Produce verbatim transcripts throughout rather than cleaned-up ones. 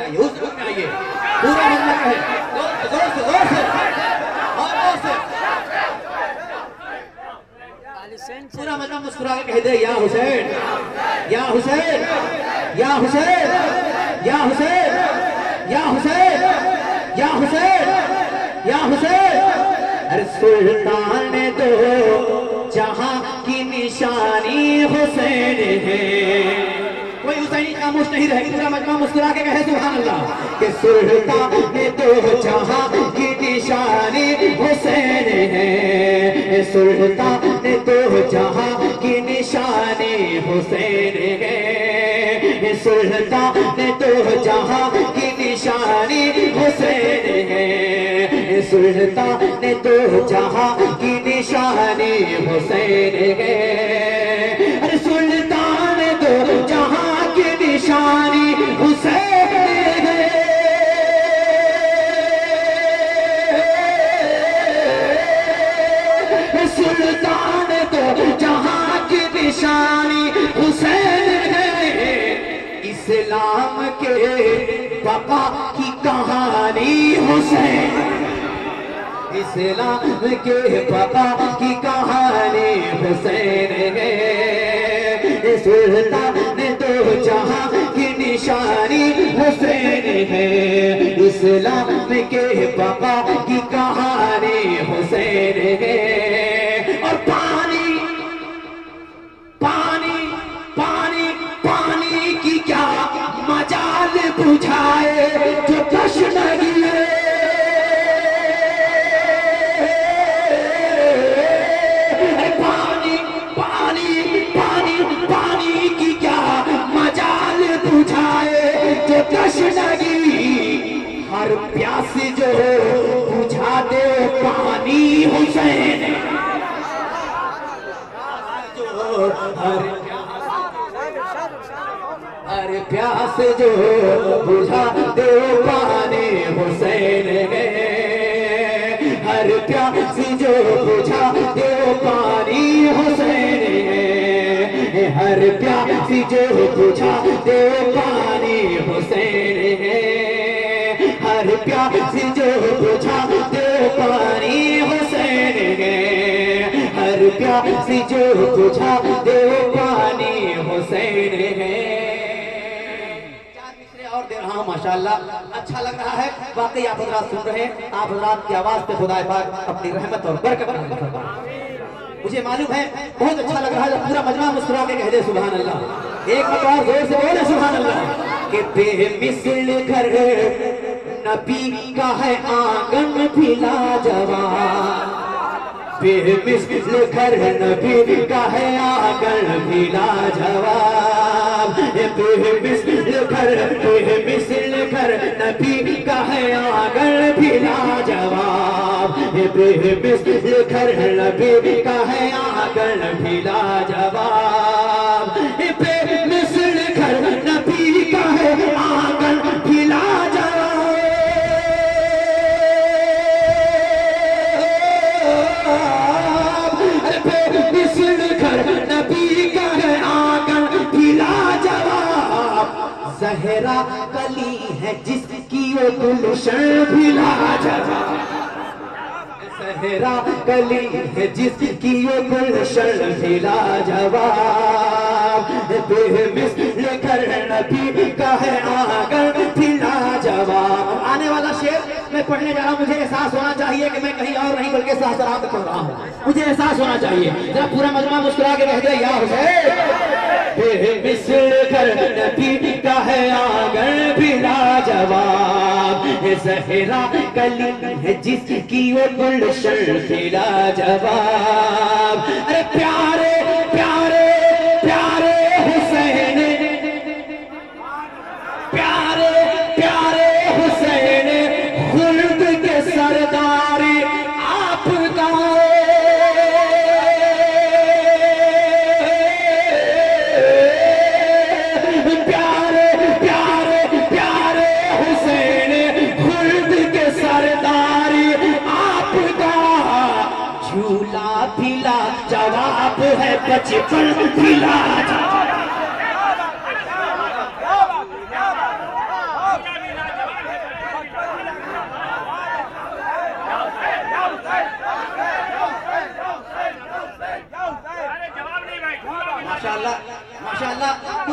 आइए, उस वक्त में आइए, पूरा मजमा कहे, जोर से जोर से और जोर से पूरा मजमा मुस्कुरा के कह दे, या हुसैन या हुसैन या हुसैन या हुसैन या हुसैन या हुसैन या हुसैन। अरे सुल्तान दो जहां की निशानी हुसैन है। कोई हुसैनी खामोश नहीं रहे, पूरा मजमा मुस्कुरा के कहे सुभान अल्लाह कि सुल्तान दो जहां की निशानी हुसैन है। सुल्तान दो जहां की निशानी हुसैन है। सुल्तान दो जहां की निशानी हुसैन है। सुल्तान दो जहां की निशानी हुसैन है। अरे सुल्तान दो जहां की निशानी हुसैन है। सुल्तान दो जहां की निशानी हुसैन है। इस्लाम के बका की कहानी हुसैन। इस्लाम के बका की कहानी हुसैन है। सुल्तान दो जहां की निशानी हुसैन है। इस्लाम के बका की कहानी हुसैन है। और पानी पानी पानी पानी की क्या मजाल बुझाए जो तश्नगी है। पानी पानी पानी पानी की क्या मजाल बुझाए जो तश्नगी। हर प्यास जो बुझा दे पानी हुसैन। हर हर प्यास जो बुझा दे पानी हुसैन है। हर प्यास जो बुझा दे पानी हुसैन है। हर प्यास जो बुझा दे पानी हुसैन है। हर प्यास जो बुझा दे पानी हुसैन है। हर प्यास जो बुझा दे पानी हुसैन है। चार मिसरे और दे रहा हूं माशाअल्लाह, अच्छा लग रहा है वाकई। आप हजरात सुन रहे हैं, आप हजरात की आवाज पे खुदा पाक अपनी रहमत और बरकत नाज़िल फरमाए। मुझे मालूम है बहुत अच्छा लग रहा है जब पूरा मजमा मुस्कुरा के कह दे सुभान अल्लाह। एक बार जोर से बोले सुभान अल्लाह कि बेमिसल घर नबी का है आंगन भी लाजवाब। बेमिसल घर नबी का है आंगन भी लाजवाब। बेमिसल घर बेमिसल घर नबी का है आंगन भी लाजवाब। बेमिसल घर नबी का है आंगन भी लाजवाब। बेमिसल घर नबी का है आंगन भी लाजवाब। नबी का है आंगन भी लाजवाब। ज़हरा कली है जिसकी वो गुलशन भी लाजवाब। ज़हरा कली है जिसकी वो गुलशन भी लाजवाब। बेमिसल घर नबी का है आंगन भी लाजवाब। आने वाला शेर मैं पढ़ने जा रहा हूँ, मुझे एहसास होना चाहिए कि मैं कहीं और नहीं बल्कि साथ पढ़ रहा हूँ। मुझे एहसास होना चाहिए। जरा पूरा मजमा मुस्कुरा के कह दे या हुसैन। बेमिसल घर नबी का है आंगन भी लाजवाब। ज़हरा कली है जिसकी वो गुलशन भी लाजवाब। अरे प्यारे प्यारे प्यारे हुसैन, प्यारे प्यारे हुसैन, खुल्द के सरदारी आपका। प्यारे प्यारे प्यारे हुसैन, खुल्द के सरदारी आपका। झूला भिला जवाब है बचपन भिला।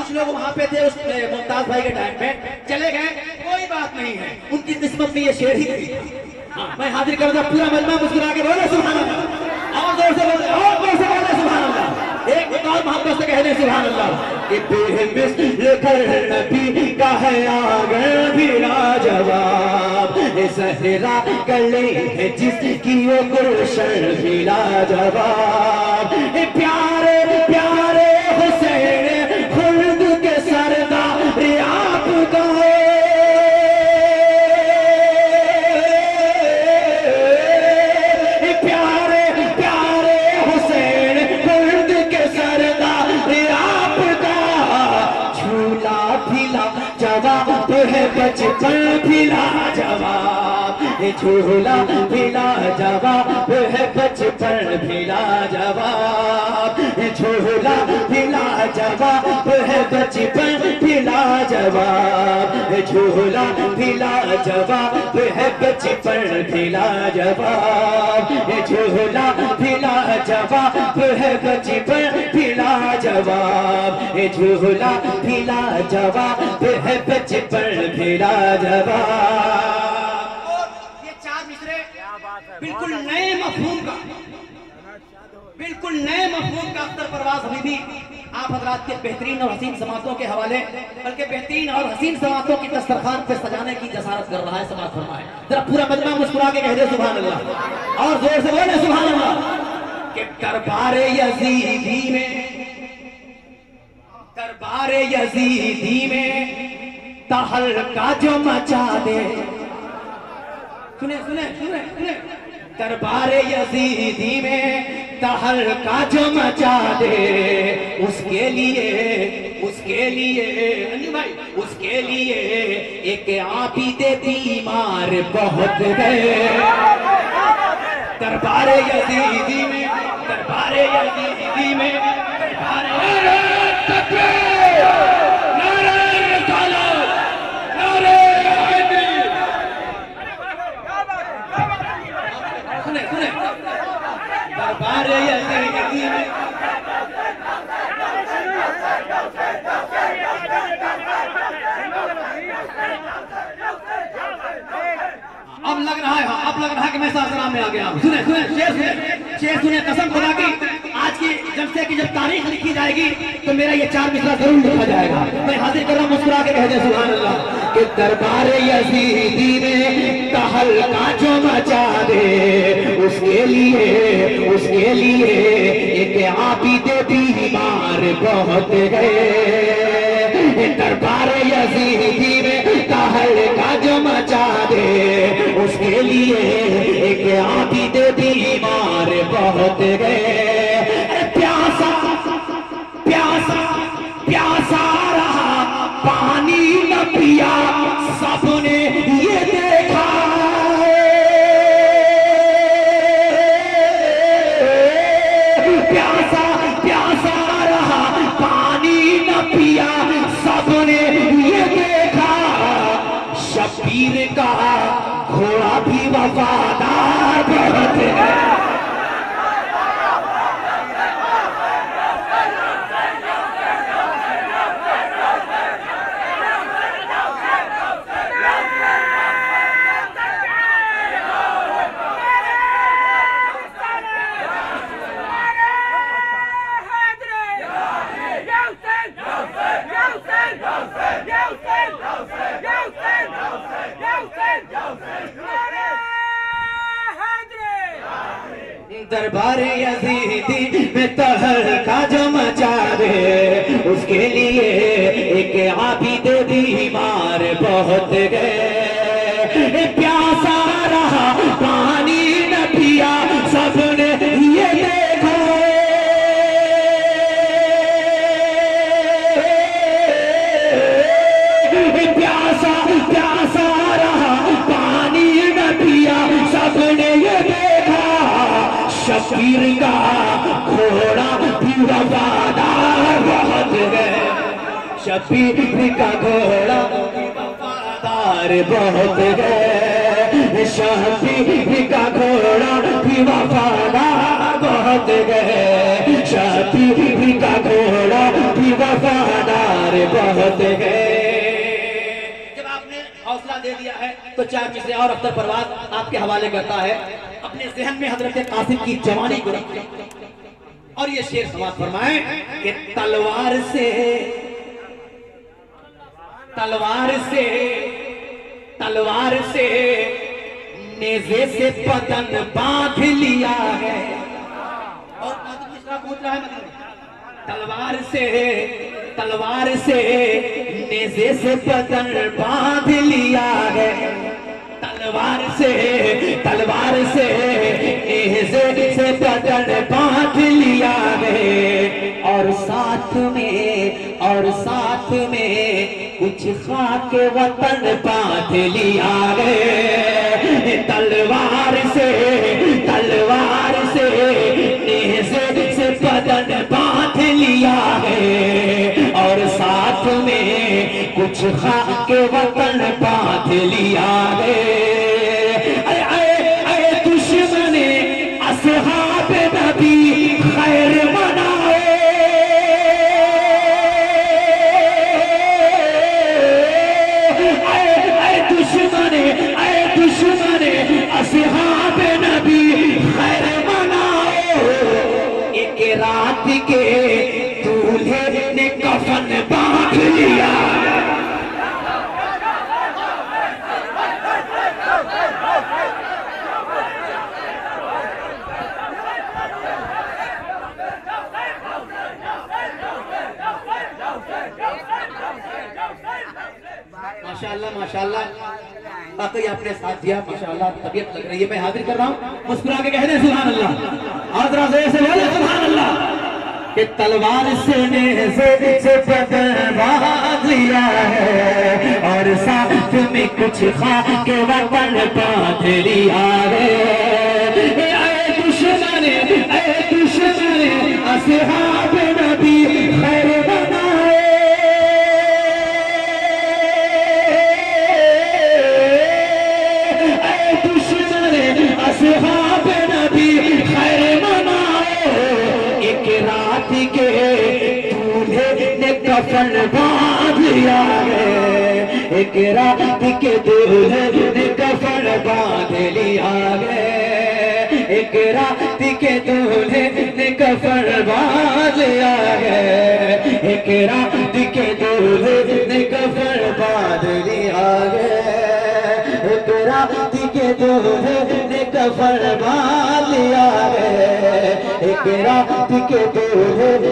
कुछ लोग वहाँ पे थे उस मुमताज भाई के टाइम पे, चले गए, कोई बात नहीं है, उनकी किस्मत में ये शेर ही थी। हाँ, मैं हाजिर कर दूं पूरा मजमा मुस्कुरा के बोले सुभान अल्लाह, और जोर से बोले, और जोर से बोले सुभान अल्लाह, एक और मोहब्बत से कह दे सुभान अल्लाह। कि बेमिसल कर नबी का है आगे भी लाजवाब, सहरा गले है जिसकी वो गुलशन भी लाजवाब, प्यारे प्यारे हुसैन खुल्द के सरदार आपका प्यारे प्यारे हुसैन खुल्द के सरदार आपका, झूला फिला जवाब है बचपन फिला जवाब, झूला फिला जवाब है बचपन फिला जवाब, झूला फिला जवाब है बचपन फिला जवाब, झूला फिला जवाब है बचपन फिला जवाब, झूला फिला जवाब है बचपन फिला जवाब, झूला फिला जवाब है बचपन फिला जवाब। बिल्कुल नए मफहूम का, बिल्कुल नए मफहूम का अख्तर परवाज़ हबीबी आप हजरात के बेहतरीन और हसीन समातों के हवाले, बल्कि बेहतरीन और हसीन समातों की दस्तरखान पे सजाने की जसारत कर रहा है। समात फरमाए जरा पूरा मजमा मुस्कुरा के कह दे सुभान अल्लाह, और जोर से बोले सुभान अल्लाह। कि दरबारे यजीदी में, दरबारे यजीदी में तहलका जो मचा दे, सुने सुने सुने सुने, दरबारे यजीदी में तहलका जो मचा दे, उसके लिए उसके लिए भाई उसके लिए एक आबिदे बीमार बहुत गए, दरबारे यजीदी में, दरबारे यजीदी में, दरबारे दरबारे यजीदी में, अब लग रहा है, अब लग रहा है कि मैं सासराम में आ गया हूँ। सुने सुने शेर सुने शेर सुने, कसम खुदा की आज की जलसे की जब तारीख लिखी जाएगी तो मेरा ये चार मिसरा जरूर लिखा जाएगा। मैं हाजिर कर रहा हूँ, मुस्कुरा के कह दे सुभान अल्लाह। कि दरबारे यजीदी में तहलका जो मचा दे, उसके लिए उसके लिए एक आबिदे बीमार बहुत गए, दरबारे यजीदी में तहलका जो मचा दे, उसके लिए एक आबिदे बीमार बहुत गए, प्यासा प्यासा प्यासा रहा पानी न पिया सबने ये देखा, प्यासा प्यासा रहा पानी न पिया सबने ये देखा, शबीर का घोड़ा भी वफादार बहुत है, दरबारे यजीदी में तहलका जो मचा दे, उसके लिए एक आबिदे बीमार बहुत गए, प्यासा रहा पानी न पिया सबने ये देखा, प्यासा प्यासा रहा पानी न पिया सबने ये देखा, शबीर का घोड़ा भी वफादार बहुत है, शबीर का घोड़ा भी वफादार बहुत है, शबीर का घोड़ा भी वफादार बहुत गए, शबीर का घोड़ा भी वफादार बहुत गए। जब आपने हौसला दे दिया है तो चार मिसरे और अख्तर परवाज़ आपके हवाले करता है। अपने जहन में हजरत कासिम की जवानी को और ये शेर समाप्त फरमाए कि तलवार से तलवार से तलवार से नेज़े से बदन बांध लिया है। और पूछ रहा है तलवार से तलवार से नेज़े से बदन बांध लिया है, तलवार से तलवार से नेज़े से बदन बांध लिया है। और साथ में और साथ में कुछ खाक वतन बांध लिया है, तलवार से तलवार से नेज़े से बदन बांध लिया है। और साथ में कुछ खाक वतन बांध लिया है। अरे अरे अरे दुश्मने असहाब नबी खैर मनाओ, दुश्मने अरे दुश्मने असहाब नबी खैर मनाओ। एक रात के दूल्हे ने कफन बांध लिया, माशाअल्लाह माशाअल्लाह बाकी आपने साथ दिया, माशाअल्लाह तबीयत लग रही है। मैं हाजिर कर रहा हूँ, मुस्कुरा के कह दे सुभान अल्लाह, और जरा जोर से बोले सुभान अल्लाह। कि तलवार से नेज़े से बदन बांध लिया है, और साथ में कुछ खाक वतन बांध लिया है। ऐ दुश्मने ऐ दुश्मने असहाब नबी खैर बनाए, ऐ दुश्मने असहाब नबी खैर मनाओ। एक रात के दूल्हे ने कफन बांध लिया है, एक रात के दूल्हे ने कफन बांध लिया है, एक रात के दूल्हे ने कफन बांध लिया है, एक रात के दूल्हे ने कफन बांध लिया है, एक रात के दूल्हे ने कफन बांध लिया है, एक रात के दूल्हे